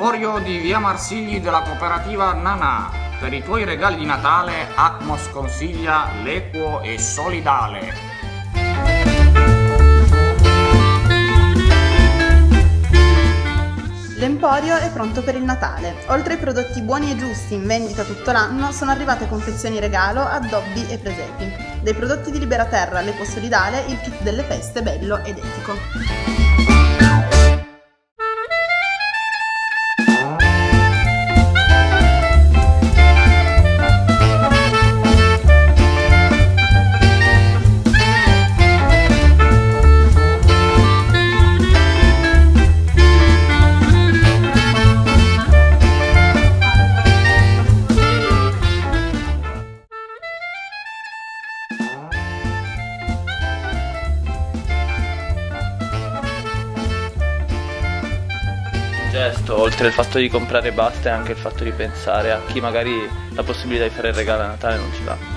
Emporio di via Marsigli della cooperativa Nanà. Per i tuoi regali di Natale Atmos consiglia l'equo e solidale. L'Emporio è pronto per il Natale. Oltre ai prodotti buoni e giusti in vendita tutto l'anno, sono arrivate confezioni regalo, addobbi e presepi. Dai prodotti di Libera Terra all'equo solidale, il kit delle feste bello ed etico. Gesto, oltre al fatto di comprare basta, è anche il fatto di pensare a chi magari la possibilità di fare il regalo a Natale non ce l'ha.